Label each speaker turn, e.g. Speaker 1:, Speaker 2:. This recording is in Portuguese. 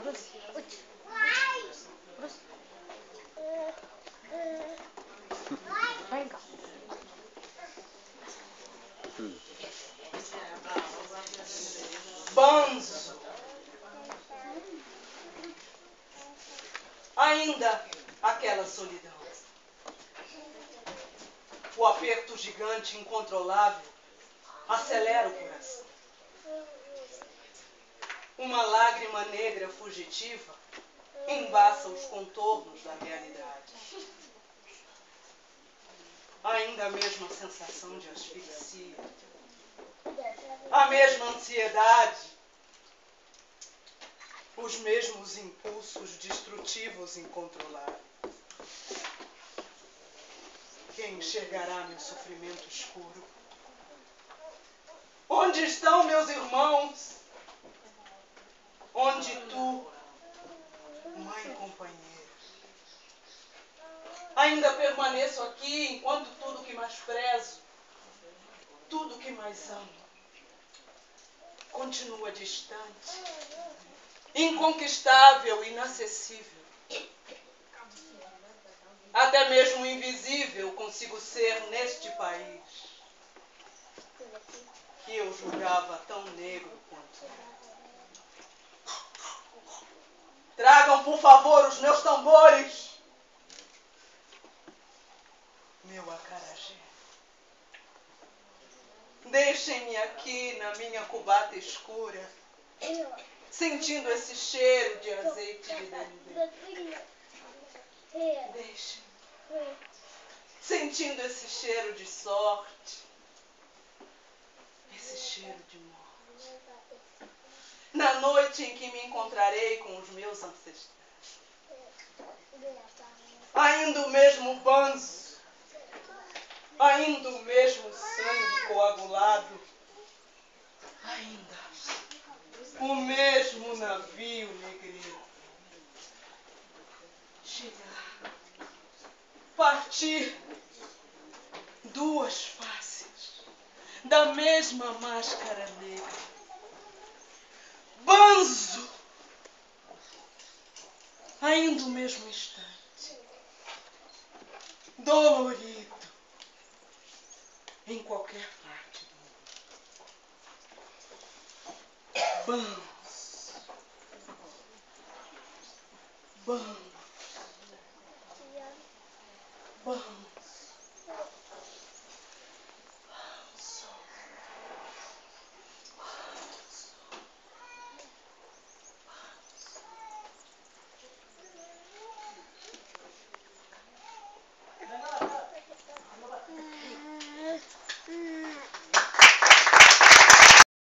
Speaker 1: Venga.
Speaker 2: Banzo. Ainda aquela solidão. O aperto gigante incontrolável acelera o coração. Uma lágrima negra fugitiva embaça os contornos da realidade. Ainda a mesma sensação de asfixia. A mesma ansiedade. Os mesmos impulsos destrutivos incontroláveis. Quem enxergará meu sofrimento escuro? Onde estão meus irmãos? Onde tu, mãe companheira? Ainda permaneço aqui enquanto tudo que mais prezo, tudo que mais amo, continua distante, inconquistável, inacessível. Até mesmo invisível consigo ser neste país que eu julgava tão negro quanto eu. Tragam, por favor, os meus tambores. Meu acarajé. Deixem-me aqui na minha cubata escura, sentindo esse cheiro de azeite de dendê. Deixem-me. Sentindo esse cheiro de sorte, esse cheiro de morte. Na noite em que me encontrarei com os meus ancestrais. Ainda o mesmo banzo, ainda o mesmo sangue coagulado, ainda o mesmo navio negreiro. Chegar, partir, duas faces da mesma máscara negra. Banzo, ainda o mesmo instante, dolorido, em qualquer parte do mundo. Banzo, banzo.